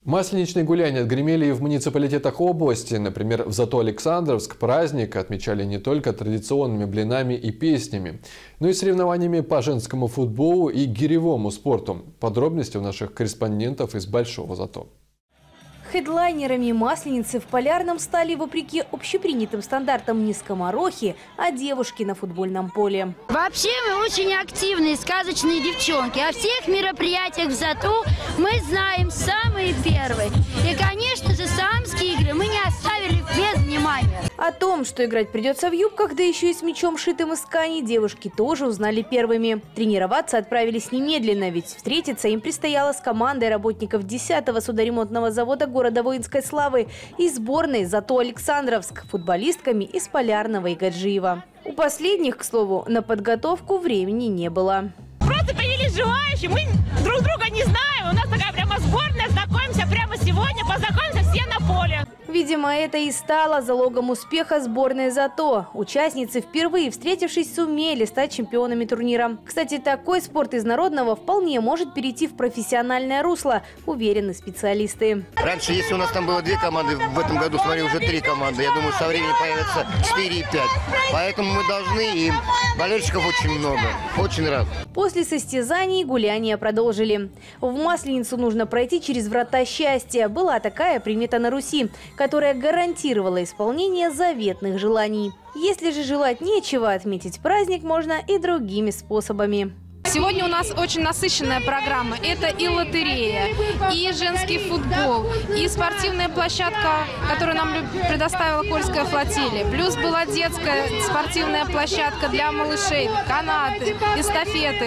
Масленичные гуляния отгремели и в муниципалитетах области. Например, в Зато-Александровск праздник отмечали не только традиционными блинами и песнями, но и соревнованиями по женскому футболу и гиревому спорту. Подробности у наших корреспондентов из Большого Зато. Хедлайнерами Масленицы в Полярном стали, вопреки общепринятым стандартам, не скоморохи, а девушки на футбольном поле. Вообще мы очень активные, сказочные девчонки. О всех мероприятиях в Зато мы знаем самые первые. И, конечно же, самские игры мы не оставили без внимания. О том, что играть придется в юбках, да еще и с мячом, шитым из ткани, девушки тоже узнали первыми. Тренироваться отправились немедленно, ведь встретиться им предстояло с командой работников 10-го судоремонтного завода города воинской славы и сборной Зато-Александровск, футболистками из Полярного и Гаджиева. У последних, к слову, на подготовку времени не было. Просто привели желающие, мы друг друга не знаем, у нас такая прямо сборная, знакомимся прямо сегодня, познакомимся все на поле. Видимо, это и стало залогом успеха сборной «Зато». Участницы, впервые встретившись, сумели стать чемпионами турнира. Кстати, такой спорт из народного вполне может перейти в профессиональное русло, уверены специалисты. Раньше, если у нас там было 2 команды, в этом году, смотри, уже 3 команды. Я думаю, со временем появится 4 и 5. Поэтому мы должны, и болельщиков очень много. Очень рад. После состязаний гуляния продолжили. В Масленицу нужно пройти через врата счастья. Была такая примета на Руси, которая гарантировала исполнение заветных желаний. Если же желать нечего, отметить праздник можно и другими способами. Сегодня у нас очень насыщенная программа. Это и лотерея, и женский футбол, и спортивная площадка, которую нам предоставила Кольская флотилия. Плюс была детская спортивная площадка для малышей, канаты, эстафеты.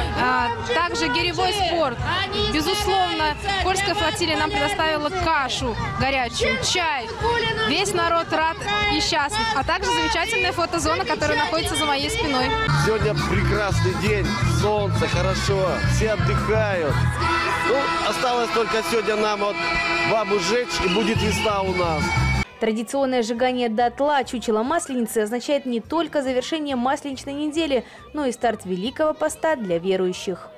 Также гиревой спорт. Безусловно, Кольская флотилия нам предоставила кашу горячую, чай. Весь народ рад и счастлив. А также замечательная фотозона, которая находится за моей спиной. Сегодня прекрасный день. Солнце, хорошо, все отдыхают. Ну, осталось только сегодня нам вот бабу сжечь, и будет весна у нас. Традиционное сжигание дотла чучела Масленицы означает не только завершение масленичной недели, но и старт Великого поста для верующих.